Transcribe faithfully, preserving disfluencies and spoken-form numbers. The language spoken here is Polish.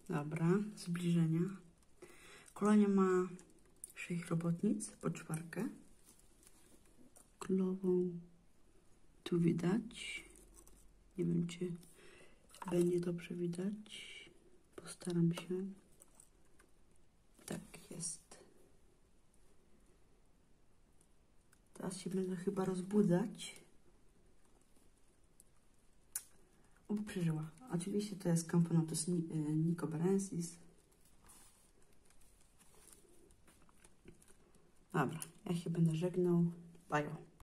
Dobra, zbliżenia. Kolonia ma sześć robotnic po czwarkę. Królową tu widać. Nie wiem, czy będzie dobrze widać. Postaram się. Tak jest. Teraz się będę chyba rozbudzać. O, przeżyła. Oczywiście to jest Camponotus nicobarensis. Dobra, ja się będę żegnał. Bajo.